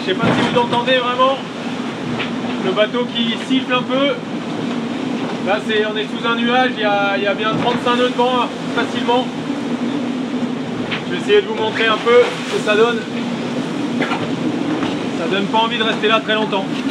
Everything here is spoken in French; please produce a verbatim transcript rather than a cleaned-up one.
sais pas si vous entendez vraiment le bateau qui siffle un peu. Là c'est, on est sous un nuage, il y a, il y a bien trente-cinq nœuds de vent facilement. Je vais essayer de vous montrer un peu ce que ça donne. Ça donne pas envie de rester là très longtemps.